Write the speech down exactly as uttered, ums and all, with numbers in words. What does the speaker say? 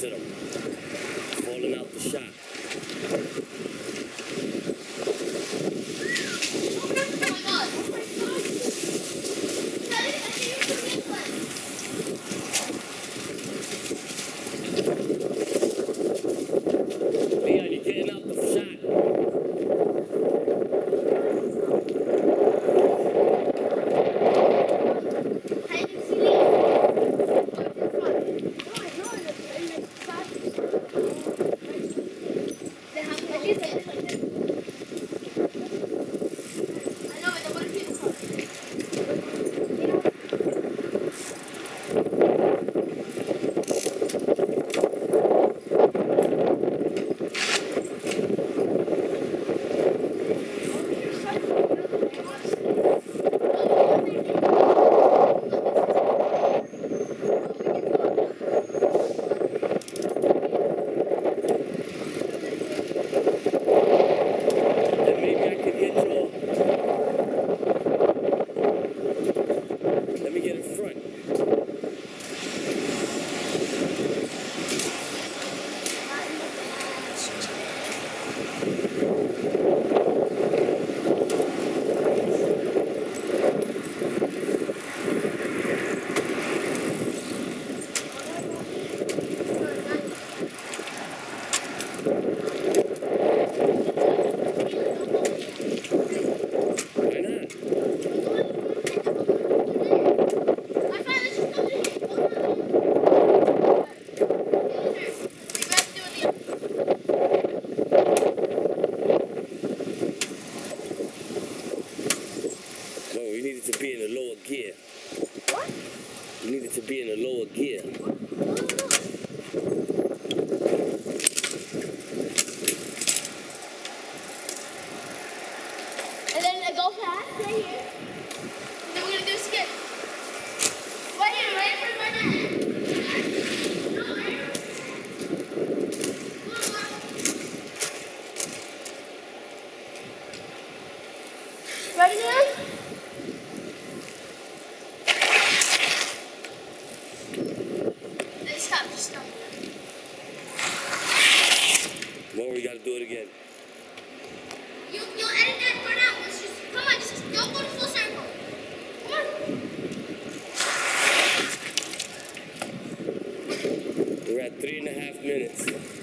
to them. Falling out the shot. Leon, you're getting out the shot. To be in a lower gear. What? You needed to be in a lower gear. And then I go fast right here. And then we're gonna do a skip. Right here, right in front of my neck. Ready, man? Stop, just stop. More, we gotta do it again. You, you'll edit that part out. Let's just, come on, just don't go to full circle. Come on. We're at three and a half minutes.